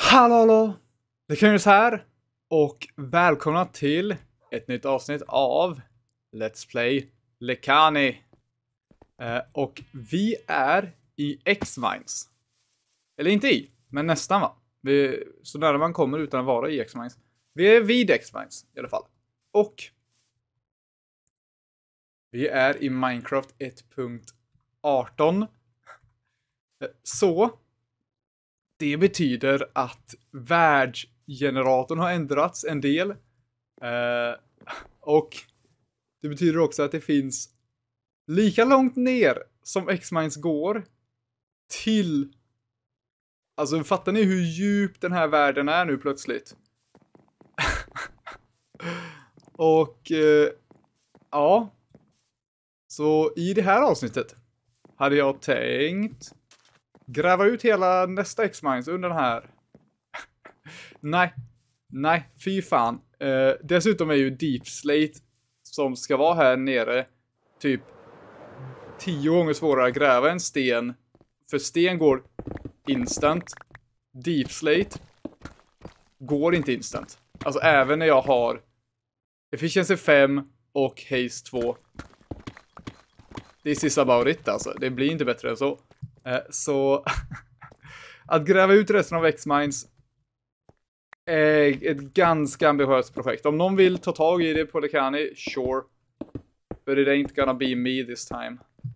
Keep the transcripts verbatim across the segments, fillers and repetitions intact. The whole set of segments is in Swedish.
Hallå, hallå! Det kan ju så här. Och välkomna till ett nytt avsnitt av Let's Play Lekani. Eh, och vi är i X-Mines. Eller inte i, men nästan va? Vi, så nära man kommer utan att vara i X-Mines. Vi är vid X-Mines i alla fall. Och vi är i Minecraft ett punkt arton. Så det betyder att världsgeneratorn har ändrats en del. Eh, och det betyder också att det finns lika långt ner som X-Mines går till... Alltså fattar ni hur djup den här världen är nu plötsligt? och eh, ja. Så i det här avsnittet hade jag tänkt gräva ut hela nästa X-Mines under den här. nej, nej, fy fan. Eh, dessutom är ju Deep Slate som ska vara här nere typ tio gånger svårare att gräva än sten. För sten går instant. Deep Slate går inte instant. Alltså även när jag har Efficiency fem och Haste två. This is about it alltså. Det blir inte bättre än så. Eh, så att gräva ut resten av X-Mines är ett ganska ambitiöst projekt. Om någon vill ta tag i det på Lekani, sure. But it ain't gonna be me this time.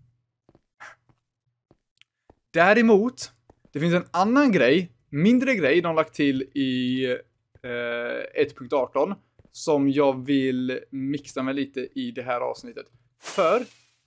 Däremot, det finns en annan grej, mindre grej de lagt till i eh, ett punkt arton som jag vill mixa med lite i det här avsnittet. För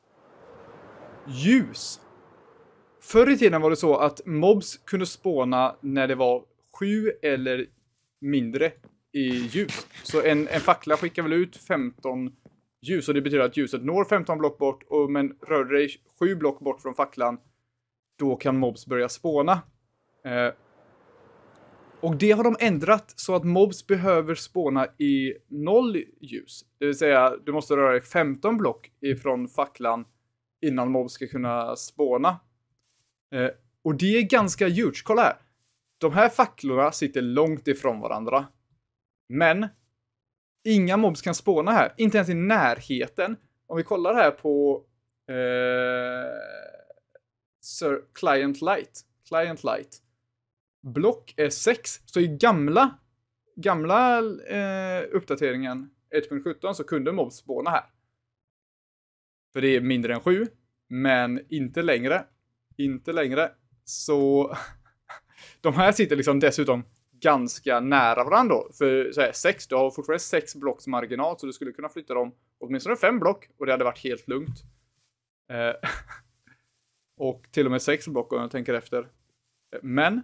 ljus. Förr i tiden var det så att mobs kunde spåna när det var sju eller mindre i ljus. Så en, en fackla skickar väl ut femton ljus. Och det betyder att ljuset når femton block bort. Och, men rör det dig sju block bort från facklan, då kan mobs börja spåna. Eh, och det har de ändrat så att mobs behöver spåna i noll ljus. Det vill säga, du måste röra dig femton block ifrån facklan innan mobs ska kunna spåna. Eh, och det är ganska huge. Kolla här. De här facklorna sitter långt ifrån varandra. Men inga mobs kan spåna här. Inte ens i närheten. Om vi kollar här på eh, Sir Client Light. Client Light. Block är sex. Så i gamla gamla eh, uppdateringen ett punkt sjutton så kunde mobs spåna här. För det är mindre än sju. Men inte längre. Inte längre. Så de här sitter liksom dessutom ganska nära varandra då. För så här, sex, du har fortfarande sex blocks marginal. Så du skulle kunna flytta dem åtminstone fem block. Och det hade varit helt lugnt. Eh, och till och med sex block om jag tänker efter. Men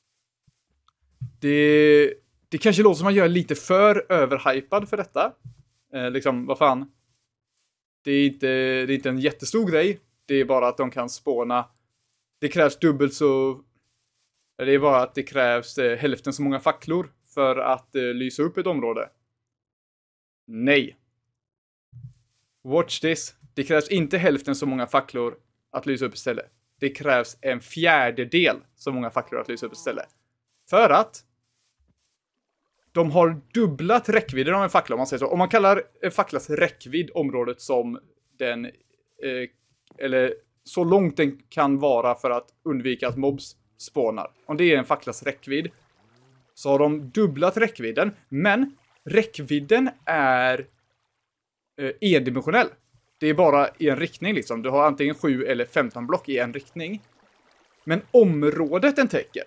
det, det kanske låter som att man gör lite för överhypad för detta. Eh, liksom, vad fan. Det är, inte, det är inte en jättestor grej. Det är bara att de kan spåna. Det krävs dubbelt så... Det är bara att det krävs eh, hälften så många facklor för att eh, lysa upp ett område. Nej. Watch this. Det krävs inte hälften så många facklor att lysa upp istället. Det krävs en fjärdedel så många facklor att lysa upp istället. För att de har dubblat räckvidden av en fackla, om man säger så. Om man kallar en facklas räckvidd området som den... Eh, eller så långt den kan vara för att undvika att mobs spånar. Om det är en facklas räckvidd så har de dubblat räckvidden. Men räckvidden är eh, endimensionell. Det är bara i en riktning liksom. Du har antingen sju eller femton block i en riktning. Men området den täcker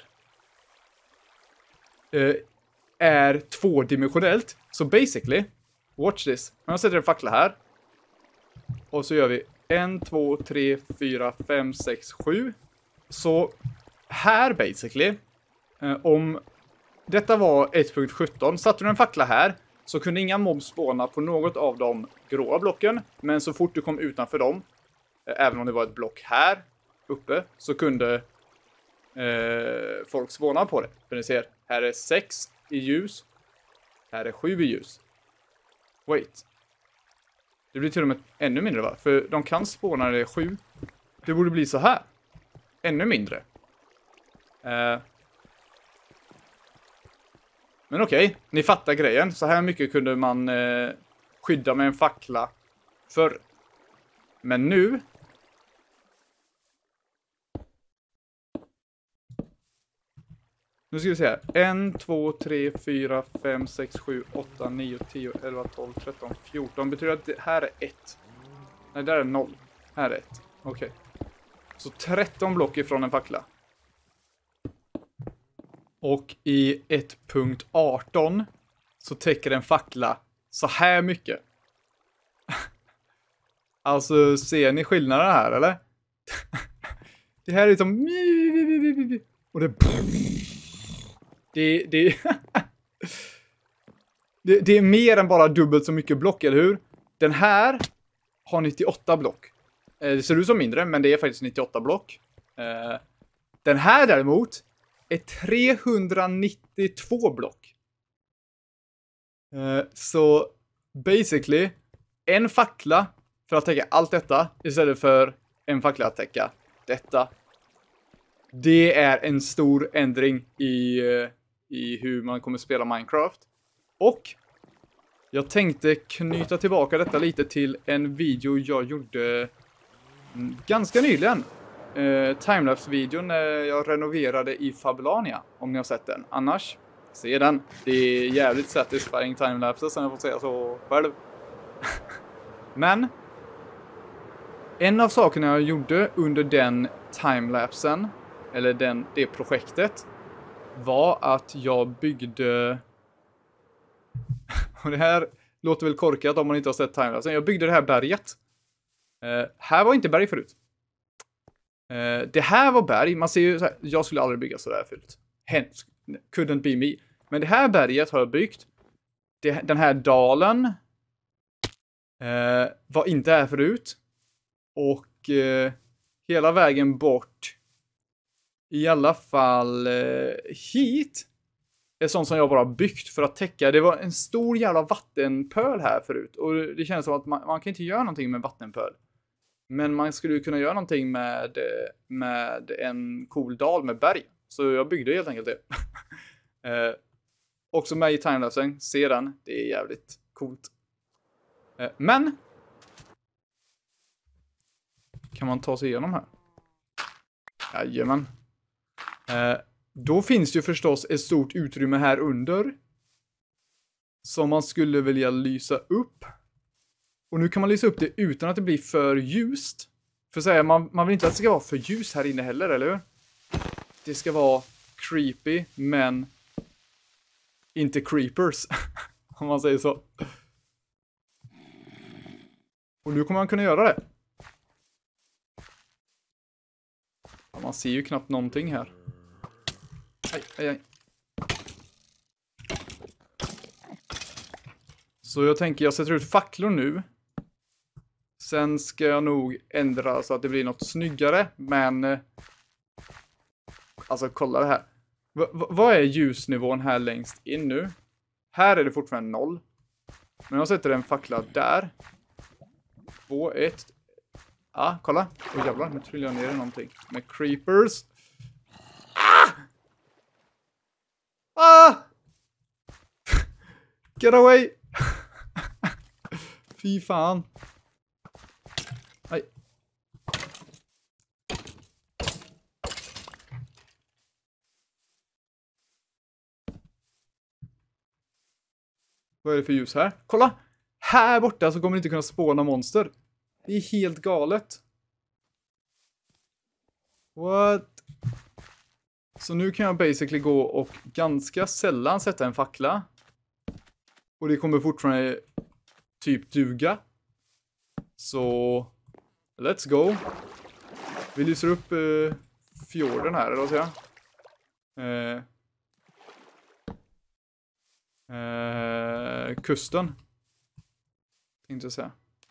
eh, är tvådimensionellt. Så basically, watch this. Om jag sätter en fackla här. Och så gör vi en, två, tre, fyra, fem, sex, sju. Så här basically, eh, om detta var ett punkt sjutton, satte du en fackla här så kunde inga mobs spåna på något av de gråa blocken. Men så fort du kom utanför dem, eh, även om det var ett block här uppe, så kunde eh, folk spåna på det. För ni ser, här är sex i ljus, här är sju i ljus. Wait. Det blir till och med ännu mindre va? För de kan spåna när det är sju. Det borde bli så här. Ännu mindre. Uh, Men okej, okay, ni fattar grejen. Så här mycket kunde man eh, skydda med en fackla förr. Men nu... Nu ska vi se här. ett, två, tre, fyra, fem, sex, sju, åtta, nio, tio, elva, tolv, tretton, fjorton. Betyder att det här är ett. Nej, där är noll. Här är ett. Okej. Okay. Så tretton block ifrån en fackla. Och i ett punkt arton så täcker en fackla så här mycket. Alltså, ser ni skillnaden här, eller? Det här är som... Och det... Det, det, det, det är mer än bara dubbelt så mycket block, eller hur? Den här har nittioåtta block. Det ser ut som mindre, men det är faktiskt nittioåtta block. Den här däremot är trehundranittiotvå block. Så basically en fackla för att täcka allt detta istället för en fackla att täcka detta. Det är en stor ändring i, i hur man kommer spela Minecraft. Och jag tänkte knyta tillbaka detta lite till en video jag gjorde ganska nyligen. Eh, timelapse-videon när jag renoverade i Fabulania, om ni har sett den. Annars, se den. Det är jävligt satisfying timelapses, som jag får säga så själv. Men en av sakerna jag gjorde under den timelapsen, eller den, det projektet, var att jag byggde... Och det här låter väl korkat om man inte har sett timelapsen. Jag byggde det här berget. Uh, här var inte berg förut. Uh, det här var berg. Man ser ju så här, jag skulle aldrig bygga så där förut. Hens, couldn't be me. Men det här berget har jag byggt. Det, den här dalen uh, var inte här förut. Och uh, hela vägen bort, i alla fall uh, hit, är sånt som jag bara byggt för att täcka. Det var en stor jävla vattenpöl här förut. Och det känns som att man, man kan inte göra någonting med vattenpöl. Men man skulle kunna göra någonting med, med en cool dal med berg. Så jag byggde helt enkelt det. eh, också med i timelapsen. Se den. Det är jävligt coolt. Eh, men. Kan man ta sig igenom här? Jajamän. Eh, då finns det ju förstås ett stort utrymme här under. Som man skulle vilja lysa upp. Och nu kan man lysa upp det utan att det blir för ljust. För så här, man, man vill inte att det ska vara för ljus här inne heller, eller hur? Det ska vara creepy, men inte creepers. Om man säger så. Och nu kommer man kunna göra det. Ja, man ser ju knappt någonting här. Aj, aj, aj. Så jag tänker, jag sätter ut facklor nu. Sen ska jag nog ändra så att det blir något snyggare. Men... Alltså, kolla det här. V- vad är ljusnivån här längst in nu? Här är det fortfarande noll. Men jag sätter en fackla där. Två, ett. Ah, kolla. Åh oh, jävlar, nu trillar jag ner i någonting. Med creepers. Ah! Ah! Get away! Fy fan. Aj. Vad är det för ljus här? Kolla! Här borta så kommer ni inte kunna spåna monster. Det är helt galet. What? Så nu kan jag basically gå och ganska sällan sätta en fackla. Och det kommer fortfarande typ duga. Så let's go. Vi lyser upp eh, fjorden här, eller vad säger jag? Eh, eh, kusten. Tänkte jag säga.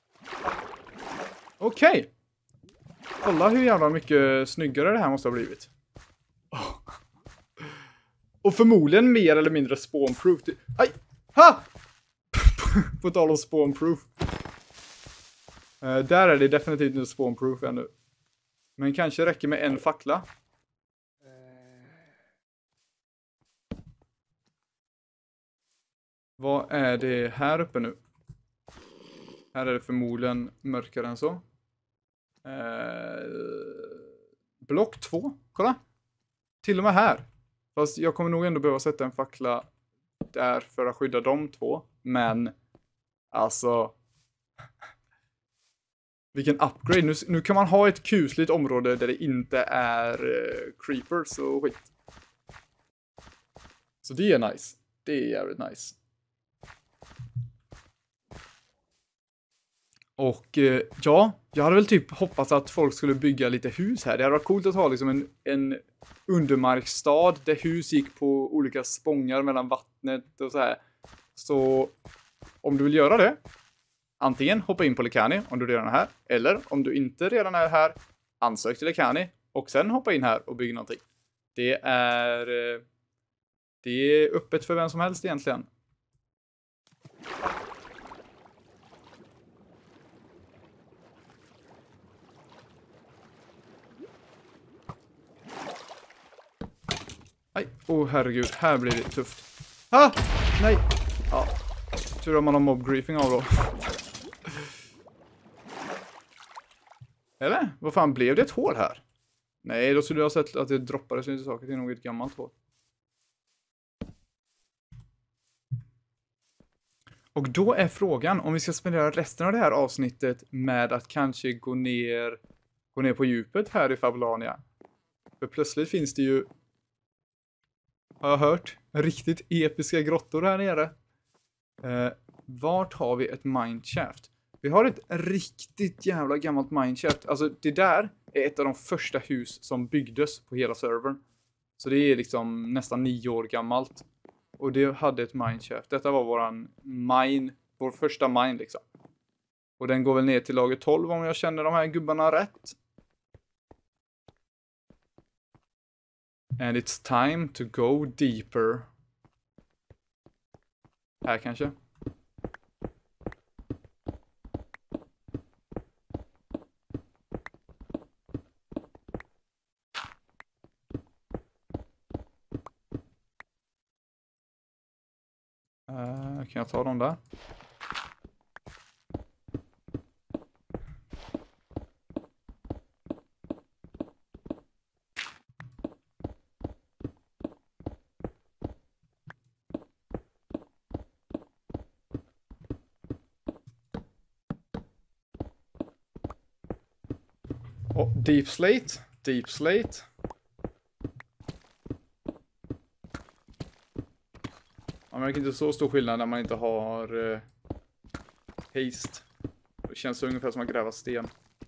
Okej. Okay. Kolla hur jävla mycket snyggare det här måste ha blivit. Oh. Och förmodligen mer eller mindre spawnproof. Aj! Ha! På tal om spawnproof. Uh, där är det definitivt inte spawnproof ännu. Men kanske räcker med en fackla. Vad är det här uppe nu? Här är det förmodligen mörkare än så. Eh, block två, kolla. Till och med här. Fast jag kommer nog ändå behöva sätta en fackla där för att skydda de två. Men alltså... Vilken upgrade. Nu, nu kan man ha ett kusligt område där det inte är uh, creepers och skit. Så det är nice. Det är jävligt nice. Och uh, ja, jag hade väl typ hoppats att folk skulle bygga lite hus här. Det hade varit coolt att ha liksom en, en undermarksstad där hus gick på olika spångar mellan vattnet och så här. Så om du vill göra det, antingen hoppa in på Lekani om du redan är här. Eller om du inte redan är här, ansök till Lekani och sen hoppa in här och bygga någonting. Det är, det är öppet för vem som helst egentligen. Nej, åh oh, herregud, här blir det tufft. Ah, nej. Ja, tur att man har mob-griefing av då. Eller? Vad fan, blev det ett hål här? Nej, då skulle jag ha sett att det droppades lite saker till något gammalt hål. Och då är frågan om vi ska spendera resten av det här avsnittet med att kanske gå ner, gå ner på djupet här i Fabulania. För plötsligt finns det ju, har jag hört, riktigt episka grottor här nere. Eh, vart har vi ett mineshaft? Vi har ett riktigt jävla gammalt mineshaft. Alltså det där är ett av de första hus som byggdes på hela servern. Så det är liksom nästan nio år gammalt. Och det hade ett mineshaft. Detta var våran mine, vår första mine liksom. Och den går väl ner till lager tolv om jag känner de här gubbarna rätt. And it's time to go deeper. Här kanske. Uh, kan jag ta dem där? Oh, deep slate, deep slate. Man märker inte så stor skillnad när man inte har uh, haste. Det känns ungefär som att gräva sten.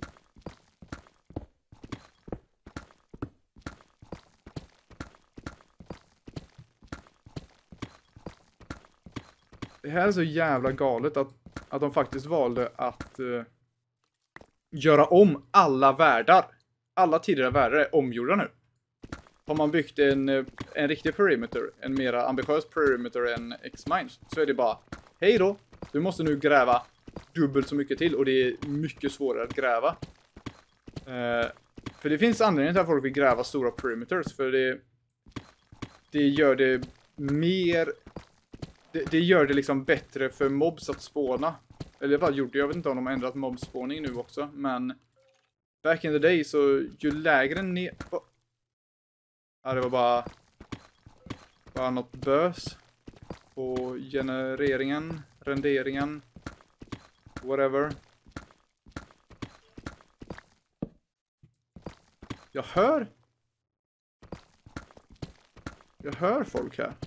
Det här är så jävla galet att, att de faktiskt valde att uh, göra om alla världar. Alla tidigare världar är omgjorda nu. Har man byggt en, en riktig perimeter, en mera ambitiös perimeter än X-Mines, så är det bara, hej då, du måste nu gräva dubbelt så mycket till och det är mycket svårare att gräva. Uh, för det finns anledning till att folk vill gräva stora perimeters, för det, det gör det mer, det, det gör det liksom bättre för mobs att spåna. Eller vad gjorde jag vet inte om de har ändrat mobspåning nu också, men back in the day så ju lägre ner... Oh. Ja, det var bara bara något bös på genereringen, renderingen, whatever. Jag hör Jag hör folk här.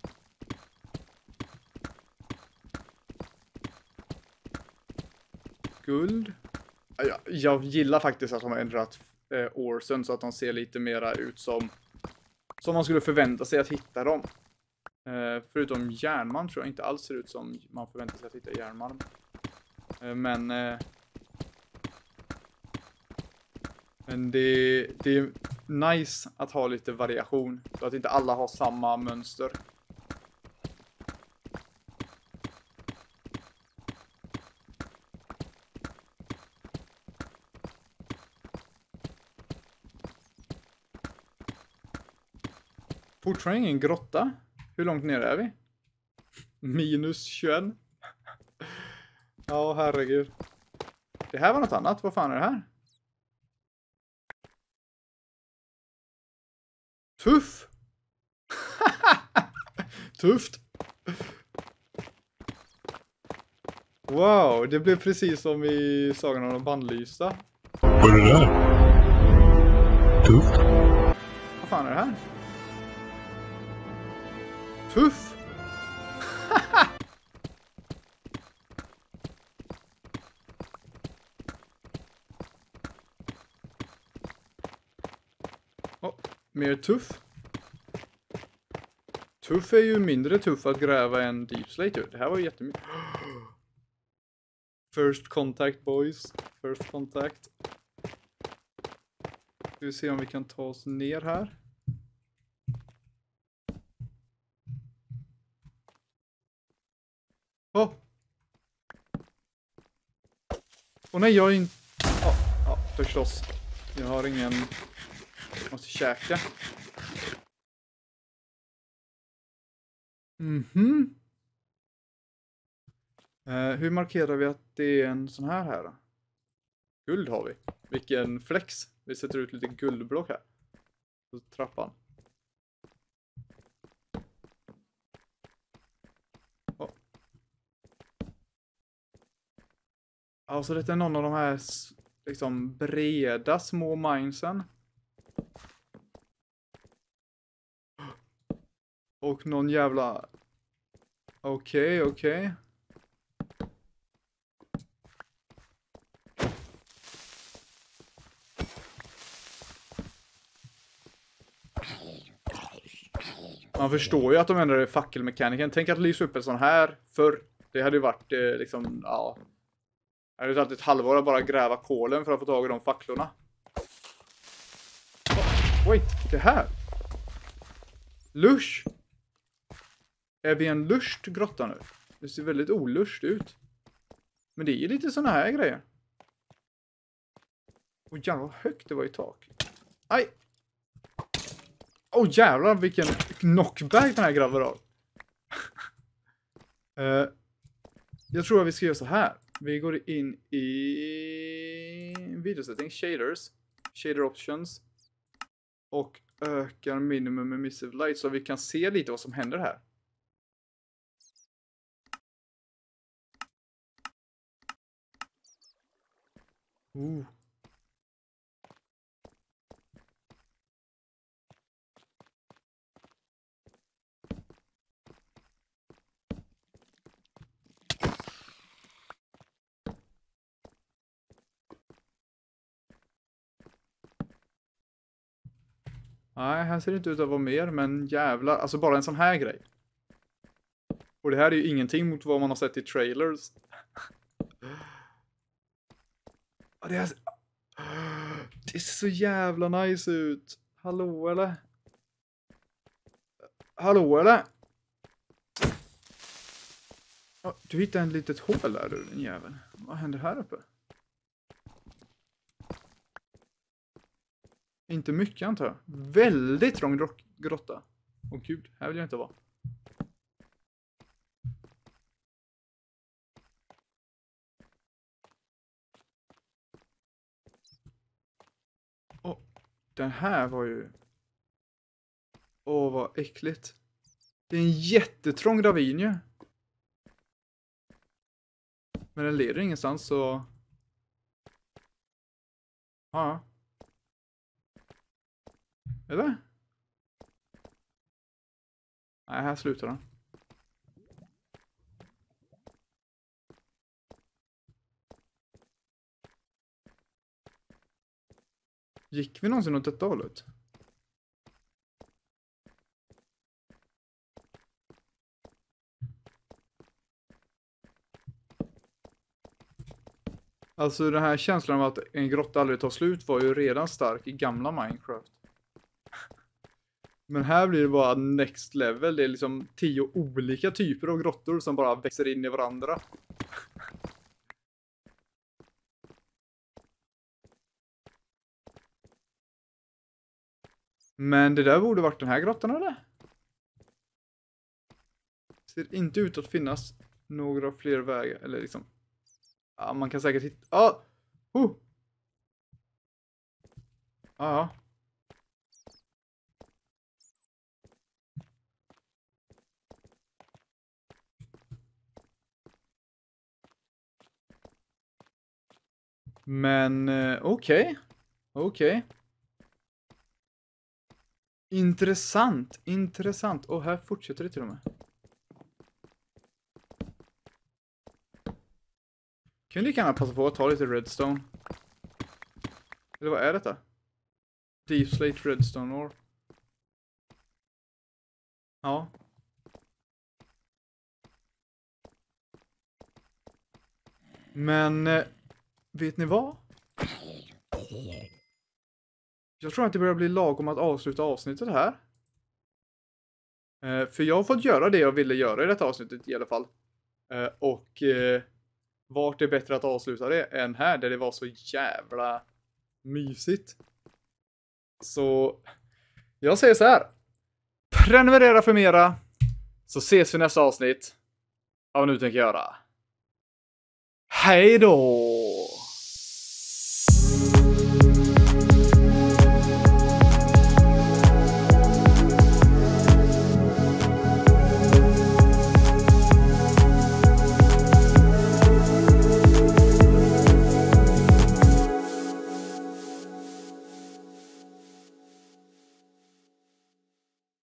Guld. Jag, jag gillar faktiskt att de har ändrat eh, orsen så att de ser lite mera ut som som man skulle förvänta sig att hitta dem. Eh, förutom järnmalm tror jag inte alls ser ut som man förväntar sig att hitta järnmalm. Eh, men eh, men det, det är nice att ha lite variation så att inte alla har samma mönster. Fortfarande ingen grotta. Hur långt ner är vi? Minus tjugoett. Ja, herregud. Det här var något annat. Vad fan är det här? Tuff! Tufft! Wow, det blev precis som i Sagan om de bannlysta. Vad är det där? Tufft. Vad fan är det här? Tuff! Oh, mer tuff. Tuff är ju mindre tuff att gräva än Deep Slate. Det här var ju jättemycket. First contact boys. First contact. Ska vi se om vi kan ta oss ner här. Åh! Oh. Och nej, jag är inte... Ja, ja, förstås. Jag har ingen... Jag måste käka. Mhm. Uh, hur markerar vi att det är en sån här här då? Guld har vi. Vilken flex. Vi sätter ut lite guldblock här. På trappan. Oh. Alltså det är någon av de här liksom breda små minesen. Och någon jävla... Okej, okay, okej. Okay. Man förstår ju att de ändrade fackelmekaniken. Tänk att lysa upp en sån här för det hade ju varit eh, liksom, ja. Det hade tagit ett halvår att bara gräva kolen för att få tag i de facklorna. Oh, wait, det här. Lush. Är vi en lust grotta nu? Det ser väldigt olust ut. Men det är ju lite såna här grejer. Åh jävlar vad högt det var i tak. Aj. Åh oh, jävlar vilken knockback den här grabben har. uh, jag tror att vi ska göra så här. Vi går in i videosetting, shaders, shader options. Och ökar minimum emissive light så vi kan se lite vad som händer här. Uh. Nej, här ser det inte ut att vara mer, men jävlar, alltså bara en sån här grej. Och det här är ju ingenting mot vad man har sett i trailers. Det, är... det ser så jävla nice ut. Hallå eller? Hallå eller? Du hittade en litet hål där du, din jävel. Vad händer här uppe? Inte mycket antar jag. Väldigt trång grotta. Åh gud, här vill jag inte vara. Åh, den här var ju... Åh, vad äckligt. Det är en jättetrång ravin ju. Men den leder ingenstans så... Ja. Eller? Nej, här slutar den. Gick vi någonsin åt detta hållet? Alltså den här känslan av att en grotta aldrig tar slut var ju redan stark i gamla Minecraft. Men här blir det bara next level. Det är liksom tio olika typer av grottor som bara växer in i varandra. Men det där borde varit den här grottan eller? ser inte ut att finnas några fler vägar. Eller liksom... Ja, man kan säkert hitta... Ah! Oh! Ja. Men eh, okej. Okay. Okej. Okay. Intressant. Intressant. Och här fortsätter det till och med. Kan du gärna passa på att ta lite redstone? Eller vad är detta? Deep slate redstone ore. Ja. Men eh, vet ni vad? Jag tror att det börjar bli lagom att avsluta avsnittet här. Eh, för jag har fått göra det jag ville göra i detta avsnittet i alla fall. Eh, och eh, vart är bättre att avsluta det än här där det var så jävla mysigt. Så jag säger så här. Prenumerera för mera. Så ses vi nästa avsnitt. Av Nu tänker jag göra. Hej då!